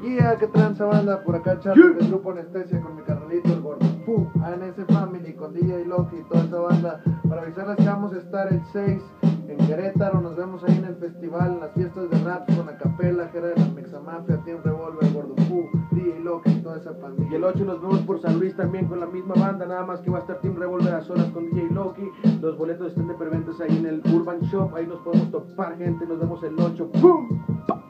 Yeah, que tranza banda, por acá Charlie del grupo Anestesia con mi carnalito el gordo Fu, ANS Family con DJ Loki y toda esa banda. Para avisarles que vamos a estar el 6 en Querétaro, nos vemos ahí en el festival, en las fiestas de rap con Acapella, Jera de la Mexamafia, Team Revolver, Gordo Fu, DJ Loki y toda esa pandilla. Y el 8 nos vemos por San Luis también con la misma banda, nada más que va a estar Team Revolver a solas con DJ Loki. Los boletos están de preventas ahí en el Urban Shop, ahí nos podemos topar, gente. Nos vemos el 8. ¡Pum!